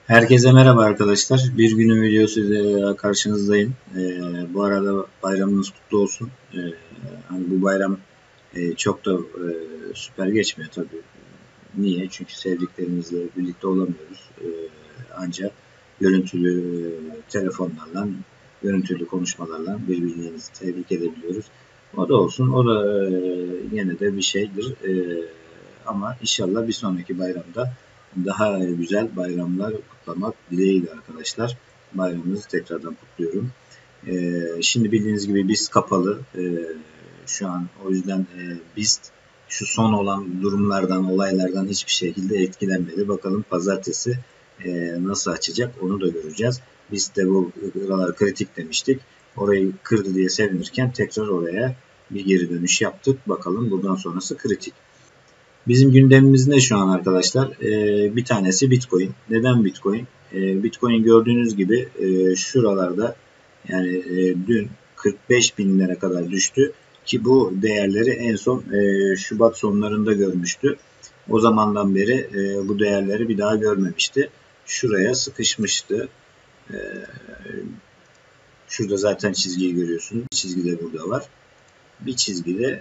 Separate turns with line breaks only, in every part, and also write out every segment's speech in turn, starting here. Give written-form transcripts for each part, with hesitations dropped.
Herkese merhaba arkadaşlar. Bir günün videosuyla karşınızdayım. Bu arada bayramınız kutlu olsun. Hani bu bayram çok da süper geçmiyor tabii. Niye? Çünkü sevdiklerimizle birlikte olamıyoruz. Ancak görüntülü telefonlarla, görüntülü konuşmalarla birbirimizi tebrik edebiliyoruz. O da olsun. O da yine de bir şeydir. Ama inşallah bir sonraki bayramda daha güzel bayramlar kutlamak dileğiyle arkadaşlar. Bayramınızı tekrardan kutluyorum. Şimdi bildiğiniz gibi BIST kapalı. Şu an o yüzden BIST şu son olan durumlardan, olaylardan hiçbir şekilde etkilenmedi. Bakalım pazartesi nasıl açacak onu da göreceğiz. Biz de bu buralar kritik demiştik. Orayı kırdı diye sevinirken tekrar oraya bir geri dönüş yaptık. Bakalım buradan sonrası kritik. Bizim gündemimiz ne şu an arkadaşlar? Bir tanesi Bitcoin. Neden Bitcoin? Bitcoin gördüğünüz gibi şuralarda yani dün 45 binlere kadar düştü ki bu değerleri en son Şubat sonlarında görmüştü. O zamandan beri bu değerleri bir daha görmemişti. Şuraya sıkışmıştı. Şurada zaten çizgiyi görüyorsunuz. Çizgi de burada var. Bir çizgi de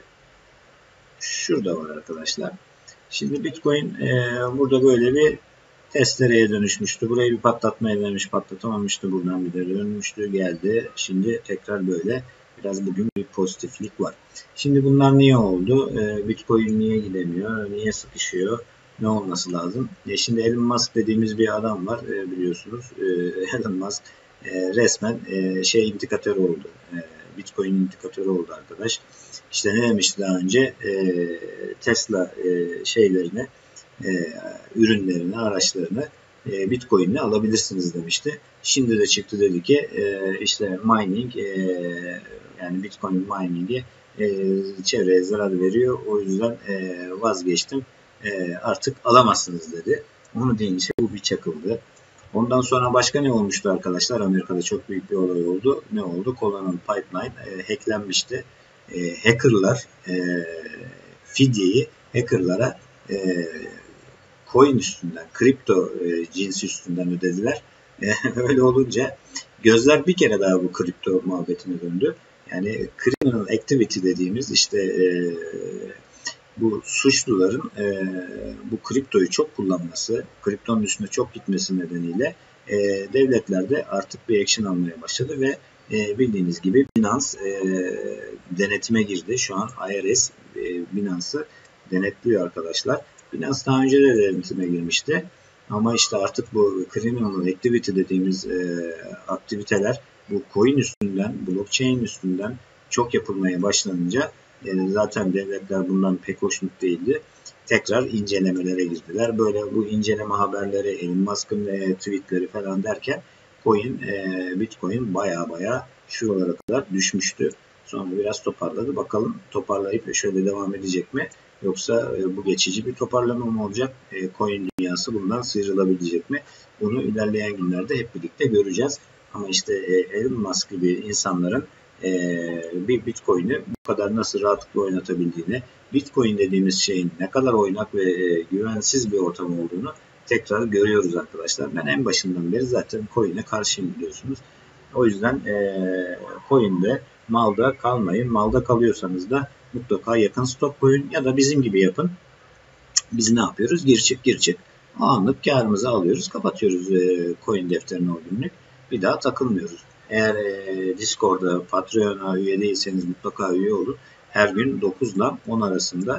şurada var arkadaşlar. Şimdi Bitcoin burada böyle bir testereye dönüşmüştü. Burayı bir patlatmaya denemiş, patlatamamıştı. Buradan bir de dönmüştü, geldi. Şimdi tekrar böyle biraz bugün bir pozitiflik var. Şimdi bunlar niye oldu? Bitcoin niye gidemiyor? Niye sıkışıyor? Ne olması lazım? Şimdi Elon Musk dediğimiz bir adam var biliyorsunuz. Elon Musk resmen indikatörü oldu. Bitcoin indikatörü oldu arkadaş. İşte ne demişti daha önce? Tesla şeylerini, ürünlerini, araçlarını Bitcoin'le alabilirsiniz demişti. Şimdi de çıktı dedi ki işte mining yani Bitcoin mining'i çevreye zarar veriyor. O yüzden vazgeçtim. Artık alamazsınız dedi. Onu deyince bu bir çakıldı. Ondan sonra başka ne olmuştu arkadaşlar? Amerika'da çok büyük bir olay oldu. Ne oldu? Colonel Pipeline hacklenmişti. Hackerlar fidyeyi hackerlara coin üstünden, kripto cinsi üstünden ödediler. Öyle olunca gözler bir kere daha bu kripto muhabbetine döndü. Yani criminal activity dediğimiz işte bu suçluların bu kriptoyu çok kullanması, kriptonun üstüne çok gitmesi nedeniyle devletler de artık bir action almaya başladı ve bildiğiniz gibi Binance denetime girdi. Şu an IRS Binance'ı denetliyor arkadaşlar. Binance daha önce de denetime girmişti. Ama işte artık bu criminal activity dediğimiz aktiviteler bu coin üstünden, blockchain üstünden çok yapılmaya başlanınca zaten devletler bundan pek hoşnut değildi. Tekrar incelemelere girdiler. Böyle bu inceleme haberleri, Elon Musk'ın tweetleri falan derken Bitcoin baya şuralara kadar düşmüştü. Sonra biraz toparladı. Bakalım toparlayıp şöyle devam edecek mi? Yoksa bu geçici bir toparlama mı olacak? Coin dünyası bundan sıyrılabilecek mi? Bunu ilerleyen günlerde hep birlikte göreceğiz. Ama işte Elon Musk gibi insanların bir Bitcoin'i bu kadar nasıl rahatlıkla oynatabildiğini, Bitcoin dediğimiz şeyin ne kadar oynak ve güvensiz bir ortam olduğunu tekrar görüyoruz arkadaşlar. Ben en başından beri zaten coin'e karşıyım biliyorsunuz. O yüzden coin'de malda kalmayın. Malda kalıyorsanız da mutlaka yakın stok koyun ya da bizim gibi yapın. Biz ne yapıyoruz? Gir çık. Anlık karımızı alıyoruz. Kapatıyoruz coin defterine o günlük. Bir daha takılmıyoruz. Eğer Discord'da, Patreon'a üye değilseniz mutlaka üye olun. Her gün 9 ile 10 arasında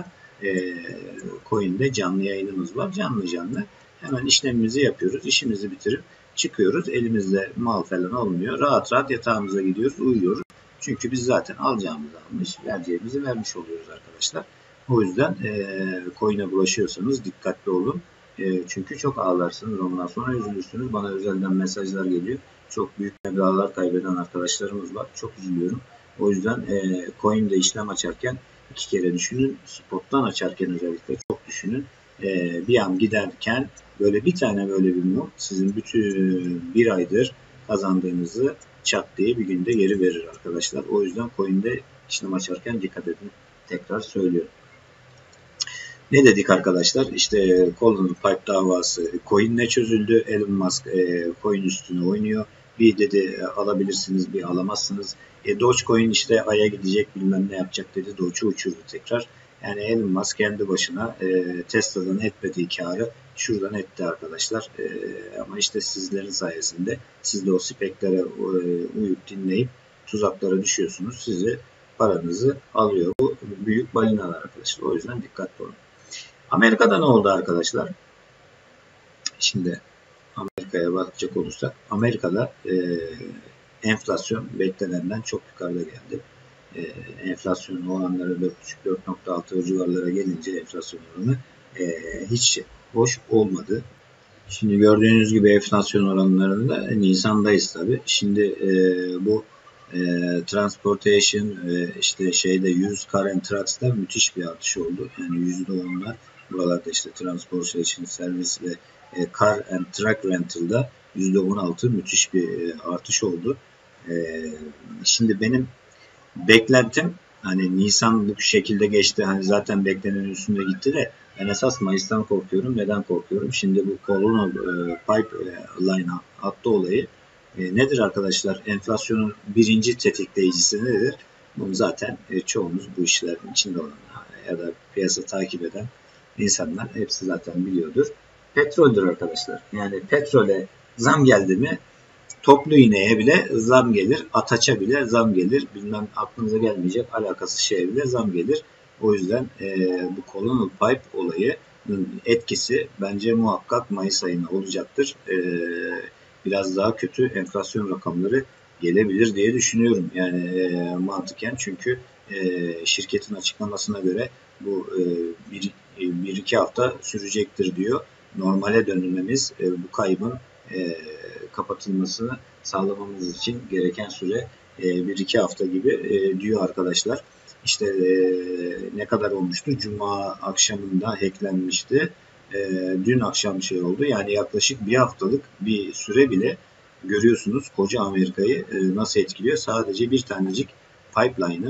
coin'de canlı yayınımız var. Canlı. Hemen işlemimizi yapıyoruz. İşimizi bitirip çıkıyoruz. Elimizde mal falan olmuyor. Rahat yatağımıza gidiyoruz. Uyuyoruz. Çünkü biz zaten alacağımızı almış, vereceğimizi vermiş oluyoruz arkadaşlar. O yüzden coin'e bulaşıyorsanız dikkatli olun. Çünkü çok ağlarsınız. Ondan sonra üzülürsünüz. Bana özelden mesajlar geliyor. Çok büyük meblağlar kaybeden arkadaşlarımız var. Çok üzülüyorum. O yüzden coin'de işlem açarken 2 kere düşünün. Spot'tan açarken özellikle çok düşünün. Bir an giderken böyle bir tane böyle bir mum sizin bütün bir aydır kazandığınızı çat diye bir günde geri verir arkadaşlar. O yüzden coin'de işlem açarken dikkat edin. Tekrar söylüyorum. Ne dedik arkadaşlar? İşte Colonel Pipe davası coin'le çözüldü. Elon Musk coin üstüne oynuyor. Bir dedi alabilirsiniz, bir alamazsınız. Dogecoin işte Ay'a gidecek, bilmem ne yapacak dedi. Doge'u uçurdu tekrar. Yani Elon Musk kendi başına Tesla'dan etmediği karı şuradan etti arkadaşlar. Ama işte sizlerin sayesinde siz de o speklere uyup dinleyip tuzaklara düşüyorsunuz. Sizi paranızı alıyor. Bu büyük balinalar arkadaşlar. O yüzden dikkatli olun. Amerika'da ne oldu arkadaşlar? Şimdi Amerika'ya bakacak olursak Amerika'da enflasyon beklenenden çok yukarıda geldi. Enflasyon oranları 4.5-4.6 civarlara gelince enflasyon oranı hiç hoş olmadı. Şimdi gördüğünüz gibi enflasyon oranlarında Nisan'dayız tabi. Şimdi bu transportation işte used car and trucks'ta müthiş bir artış oldu. Yani %10'lar buralarda işte transportation servis ve car and truck rental'da %16 müthiş bir artış oldu. Şimdi benim beklentim hani Nisan bu şekilde geçti. Hani zaten beklenenin üstünde gitti de ben esas Mayıs'tan korkuyorum. Neden korkuyorum? Şimdi bu Colonel Pipeline hattı olayı nedir arkadaşlar? Enflasyonun birinci tetikleyicisi nedir? Bunu zaten çoğumuz bu işlerin içinde olan ya da piyasa takip eden insanlar hepsi zaten biliyordur. Petroldür arkadaşlar. Yani petrole zam geldi mi toplu iğneye bile zam gelir, ataça bile zam gelir, bilmem aklınıza gelmeyecek alakasız şeye bile zam gelir. O yüzden bu Colonel Pipe olayının etkisi bence muhakkak Mayıs ayına olacaktır. Biraz daha kötü enflasyon rakamları gelebilir diye düşünüyorum. Yani mantıken çünkü şirketin açıklamasına göre bu bir iki hafta sürecektir diyor. Normale dönmemiz bu kaybın kapatılmasını sağlamamız için gereken süre 1-2 hafta gibi diyor arkadaşlar. İşte ne kadar olmuştu? Cuma akşamında hacklenmişti. Dün akşam şey oldu. Yani yaklaşık bir haftalık bir süre bile görüyorsunuz koca Amerika'yı nasıl etkiliyor. Sadece bir tanecik pipeline'ın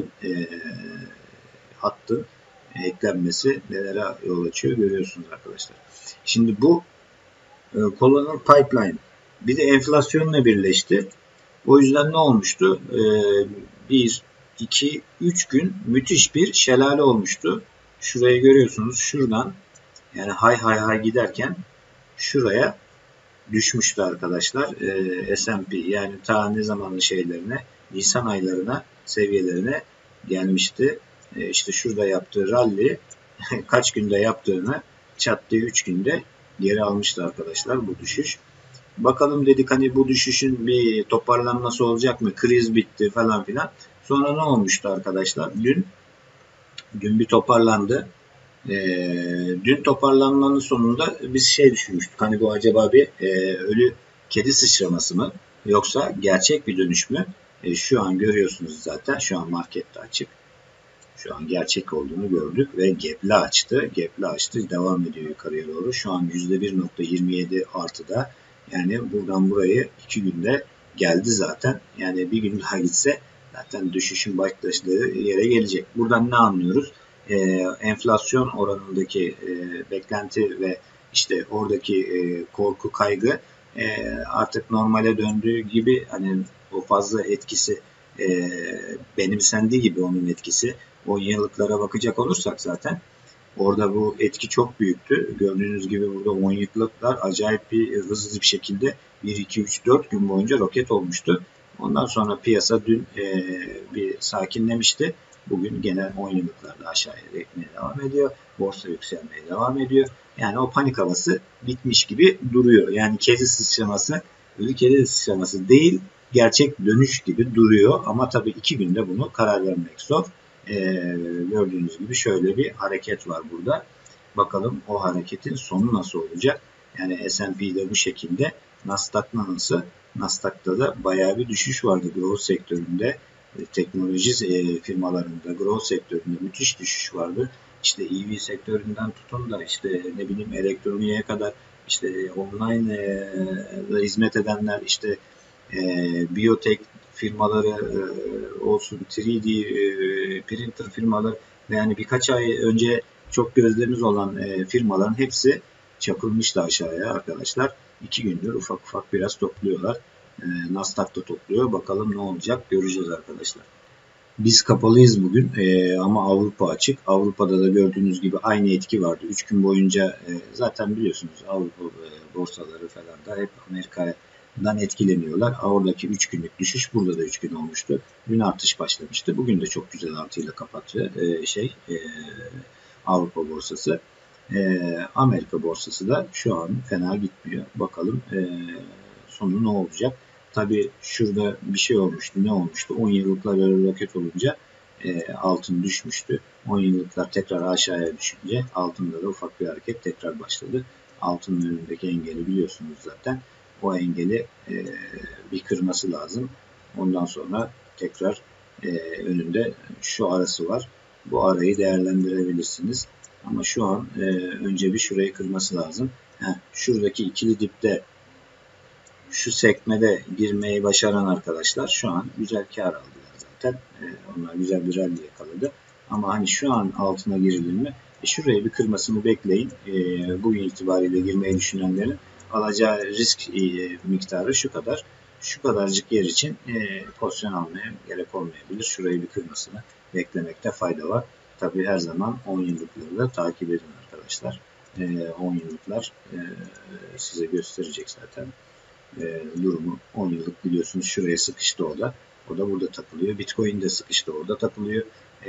hattın eklenmesi nelere yol açıyor görüyorsunuz arkadaşlar. Şimdi bu Colonel Pipeline bir de enflasyonla birleşti. O yüzden ne olmuştu? 1, 2, 3 gün müthiş bir şelale olmuştu. Şurayı görüyorsunuz. Şuradan yani hay giderken şuraya düşmüştü arkadaşlar. S&P yani ta ne zamanlı şeylerine Nisan aylarına seviyelerine gelmişti. İşte şurada yaptığı rally kaç günde yaptığını çattığı 3 günde geri almıştı arkadaşlar bu düşüş. Bakalım dedik hani bu düşüşün bir toparlanması olacak mı? Kriz bitti falan filan. Sonra ne olmuştu arkadaşlar? Dün bir toparlandı. Dün toparlanmanın sonunda biz şey düşünmüştük. Hani bu acaba bir ölü kedi sıçraması mı? Yoksa gerçek bir dönüş mü? Şu an görüyorsunuz zaten. Şu an markette açık. Şu an gerçek olduğunu gördük ve gap'le açtı. Gap'le açtı. Devam ediyor yukarıya doğru. Şu an %1.27 artıda. Yani buradan burayı 2 günde geldi zaten. Yani bir gün daha gitse zaten düşüşün başladığı yere gelecek. Buradan ne anlıyoruz? Enflasyon oranındaki beklenti ve işte oradaki korku, kaygı artık normale döndüğü gibi hani o fazla etkisi benimsendiği gibi onun etkisi 10 yıllıklara bakacak olursak zaten orada bu etki çok büyüktü. Gördüğünüz gibi burada 10 yıllıklar acayip bir hızlı bir şekilde 1, 2, 3, 4 gün boyunca roket olmuştu. Ondan sonra piyasa dün bir sakinlemişti. Bugün genel 10 yıllıklarda aşağıya gitmeye devam ediyor. Borsa yükselmeye devam ediyor. Yani o panik havası bitmiş gibi duruyor. Yani kedi sıçraması, ölü kedi sıçraması değil, gerçek dönüş gibi duruyor. Ama tabii 2 günde bunu karar vermek zor. Gördüğünüz gibi şöyle bir hareket var burada. Bakalım o hareketin sonu nasıl olacak? Yani S&P'de bu şekilde, Nasdaq'ta nasıl? Nasdaq'ta da bayağı bir düşüş vardı growth sektöründe. Teknoloji firmalarında growth sektöründe müthiş düşüş vardı. İşte EV sektöründen tutun da işte ne bileyim elektroniğe kadar işte online hizmet edenler işte biyotek firmaları olsun 3D printer firmaları yani birkaç ay önce çok gözleriniz olan firmaların hepsi çakılmıştı aşağıya arkadaşlar. 2 gündür ufak ufak biraz topluyorlar. Nasdaq da topluyor. Bakalım ne olacak göreceğiz arkadaşlar. Biz kapalıyız bugün ama Avrupa açık. Avrupa'da da gördüğünüz gibi aynı etki vardı. 3 gün boyunca zaten biliyorsunuz Avrupa borsaları falan da hep Amerika'dan etkileniyorlar. Oradaki 3 günlük düşüş burada da 3 gün olmuştu. Dün artış başlamıştı. Bugün de çok güzel artıyla kapattı Avrupa borsası. Amerika borsası da şu an fena gitmiyor. Bakalım sonu ne olacak? Tabii şurada bir şey olmuştu. Ne olmuştu? 10 yıllıklar öyle roket olunca altın düşmüştü. 10 yıllıklar tekrar aşağıya düşünce altında da ufak bir hareket tekrar başladı. Altının önündeki engeli biliyorsunuz zaten. O engeli bir kırması lazım. Ondan sonra tekrar önünde şu arası var. Bu arayı değerlendirebilirsiniz. Ama şu an önce bir şurayı kırması lazım. Şuradaki ikili dipte şu sekmede girmeyi başaran arkadaşlar şu an güzel kar aldılar zaten. Onlar güzel bir rally yakaladı. Ama hani şu an altına girilir mi? Şurayı bir kırmasını bekleyin. Bugün itibariyle girmeyi düşünenlerin alacağı risk miktarı şu kadar. Şu kadarcık yer için pozisyon almaya gerek olmayabilir. Şurayı bir kırmasını beklemekte fayda var. Tabii her zaman 10 yıllıkları da takip edin arkadaşlar. 10 yıllıklar size gösterecek zaten durumu. 10 yıllık biliyorsunuz şuraya sıkıştı o da. O da burada takılıyor. Bitcoin de sıkıştı orada takılıyor.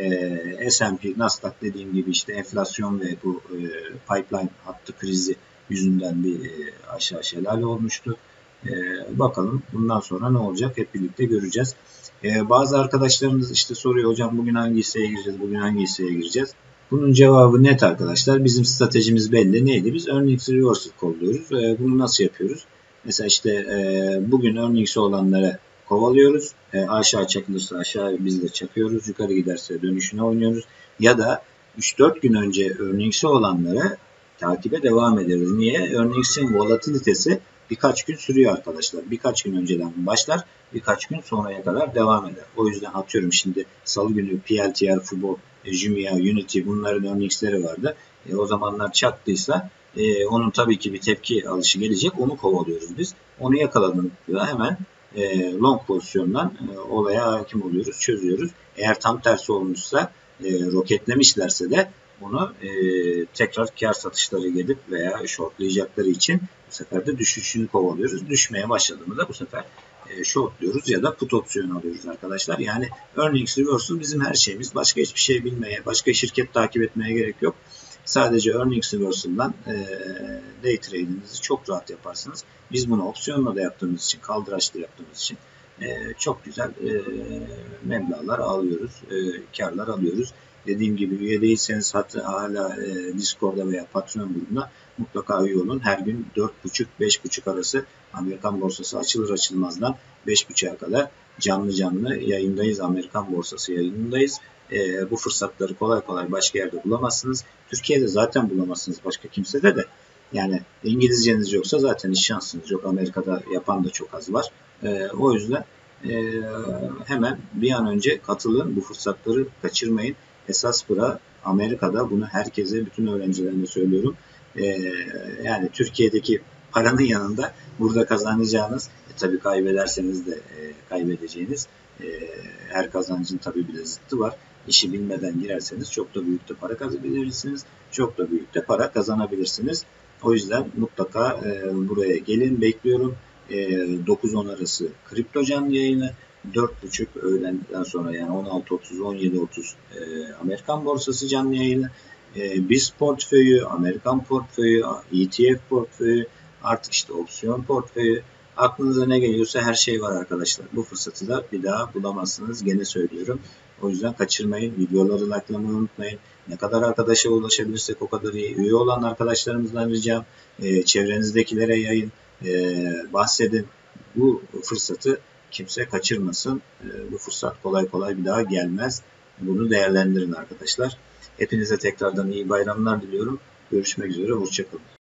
S&P, Nasdaq dediğim gibi işte enflasyon ve bu pipeline hattı krizi yüzünden bir aşağı şelale olmuştu. Bakalım bundan sonra ne olacak hep birlikte göreceğiz. Bazı arkadaşlarımız işte soruyor hocam bugün hangi hisseye gireceğiz, bugün hangi hisseye gireceğiz? Bunun cevabı net arkadaşlar. Bizim stratejimiz belli. Neydi? Biz earnings reversal kolluyoruz. Bunu nasıl yapıyoruz? Mesela işte bugün earnings'i olanlara kovalıyoruz. Aşağı çakılırsa aşağı biz de çakıyoruz. Yukarı giderse dönüşüne oynuyoruz. Ya da 3-4 gün önce earnings'i olanlara takibe devam ediyoruz. Niye? Earnings'in volatilitesi birkaç gün sürüyor arkadaşlar. Birkaç gün önceden başlar. Birkaç gün sonraya kadar devam eder. O yüzden atıyorum şimdi salı günü PLTR, Fubo, Jumia, Unity bunların earnings'leri vardı. O zamanlar çaktıysa onun tabii ki bir tepki alışı gelecek. Onu kovalıyoruz biz. Onu yakaladığımızda hemen long pozisyondan olaya hakim oluyoruz, çözüyoruz. Eğer tam tersi olmuşsa roketlemişlerse de bunu tekrar kar satışları gelip veya shortlayacakları için bu sefer de düşüşünü kovalıyoruz. Düşmeye başladığımızda bu sefer shortluyoruz ya da put opsiyonu alıyoruz arkadaşlar. Yani earnings reversal bizim her şeyimiz. Başka hiçbir şey bilmeye, başka şirket takip etmeye gerek yok. Sadece earnings reversal'dan day trade'inizi çok rahat yaparsınız. Biz bunu opsiyonla da yaptığımız için, kaldıraçlı yaptığımız için çok güzel meblağlar alıyoruz, karlar alıyoruz. Dediğim gibi üye değilseniz hala Discord'da veya Patreon grubuna mutlaka üye olun. Her gün 4.30-5.30 arası Amerikan borsası açılır açılmazdan 5.30'a kadar canlı yayındayız. Amerikan borsası yayınındayız. Bu fırsatları kolay kolay başka yerde bulamazsınız. Türkiye'de zaten bulamazsınız başka kimsede de. Yani İngilizceniz yoksa zaten hiç şansınız yok. Amerika'da yapan da çok az var. O yüzden hemen bir an önce katılın. Bu fırsatları kaçırmayın. Esas bura Amerika'da, bunu herkese, bütün öğrencilerime söylüyorum. Yani Türkiye'deki paranın yanında burada kazanacağınız, tabii kaybederseniz de kaybedeceğiniz, her kazancın tabii bir de zıttı var. İşi bilmeden girerseniz çok da büyük de para kazanabilirsiniz. Çok da büyük de para kazanabilirsiniz. O yüzden mutlaka buraya gelin, bekliyorum. 9-10 arası kripto canlı yayını, 4.30 öğlenden sonra yani 16.30-17.30 Amerikan borsası canlı yayını, BIST portföyü, Amerikan portföyü, ETF portföyü, artık işte opsiyon portföyü, aklınıza ne geliyorsa her şey var arkadaşlar. Bu fırsatı da bir daha bulamazsınız. Gene söylüyorum. O yüzden kaçırmayın. Videoları likelamayı unutmayın. Ne kadar arkadaşa ulaşabilirsek o kadar iyi. Üye olan arkadaşlarımızdan ricam çevrenizdekilere yayın, bahsedin. Bu fırsatı kimse kaçırmasın. Bu fırsat kolay kolay bir daha gelmez. Bunu değerlendirin arkadaşlar. Hepinize tekrardan iyi bayramlar diliyorum. Görüşmek üzere. Hoşça kalın.